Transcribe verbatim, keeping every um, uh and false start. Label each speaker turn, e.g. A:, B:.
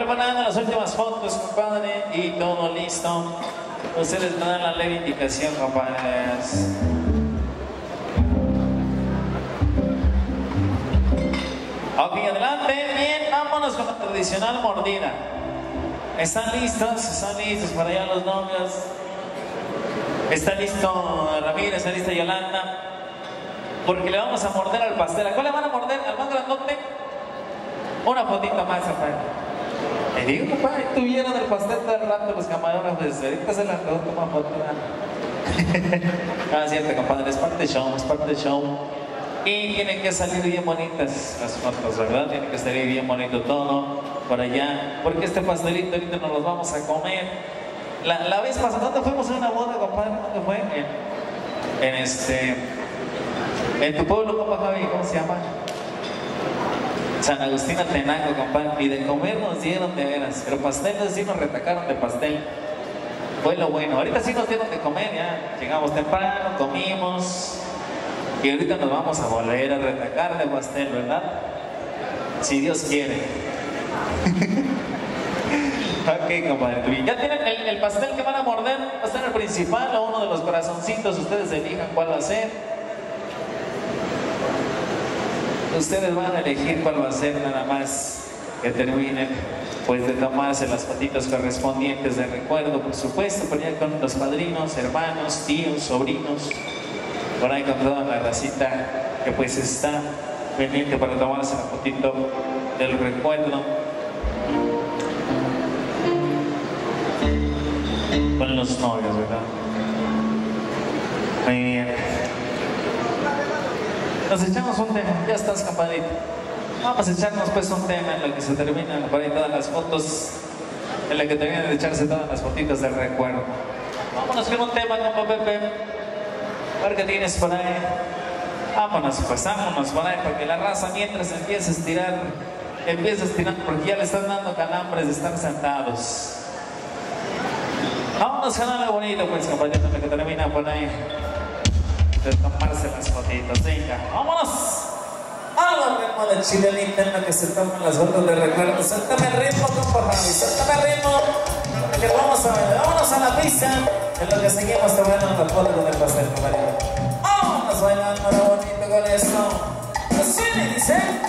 A: preparando las últimas fotos, compadre, y todo listo. Ustedes me dan la leve indicación, compadres. Ok, adelante, bien, vámonos con la tradicional mordida. ¿Están listos? ¿Están listos para allá los novios? ¿Está listo Ramírez? ¿Está lista Yolanda? Porque le vamos a morder al pastel. ¿A cuál le van a morder? ¿Al más grandote? Una fotito más, compadre. Te digo, compadre, tuvieron el pastel todo el rato los camarógrafos. Ahorita se la toma foto. Ah, cierto, compadre, es parte del show, es parte del show. Y tienen que salir bien bonitas las fotos, ¿verdad? Tiene que salir bien bonito todo por allá. Porque este pastelito ahorita nos los vamos a comer. La, la vez pasada, ¿dónde fuimos a una boda, compadre? ¿Dónde fue? En, en este... En tu pueblo, compa Javi, ¿cómo se llama? San Agustín Atenaco, compadre. Y de comer nos dieron de veras. Pero pasteles sí nos retacaron de pastel. Fue lo bueno. Ahorita sí nos dieron de comer, ya. Llegamos temprano, comimos. Y ahorita nos vamos a volver a retacar de pastel, ¿verdad? Si Dios quiere. Ok, compadre. Ya tienen el, el pastel que van a morder. Va a ser el principal o uno de los corazoncitos. Ustedes elijan cuál va a ser. Ustedes van a elegir cuál va a ser, nada más que terminen pues de tomarse las fotitos correspondientes de recuerdo, por supuesto, por allá con los padrinos, hermanos, tíos, sobrinos, por ahí con toda la racita que pues está pendiente para tomarse la fotito del recuerdo con los novios, ¿verdad? Muy bien. Nos echamos un tema, ya estás, compadrito. Vamos a echarnos pues un tema en el que se terminan por ahí todas las fotos, en la que terminan de echarse todas las fotitos del recuerdo. Vámonos con un tema, compa Pepe. A ver qué tienes por ahí. Vámonos, pues vámonos por ahí, porque la raza mientras empieza a estirar, empieza a estirar, porque ya le están dando calambres de estar sentados. Vámonos con algo bonito, pues, compañero, en la que termina por ahí de tomarse las fotitos. Venga, vámonos. A la ritmo de chilenita en la que se toman las fotos de recuerdo. Suéltame el ritmo, compa Javi, suéltame el ritmo, porque vamos a ver, vámonos a la pista en lo que seguimos tomando la foto con el pastel, compañero. Vámonos bailando lo bonito con esto. Así me dice.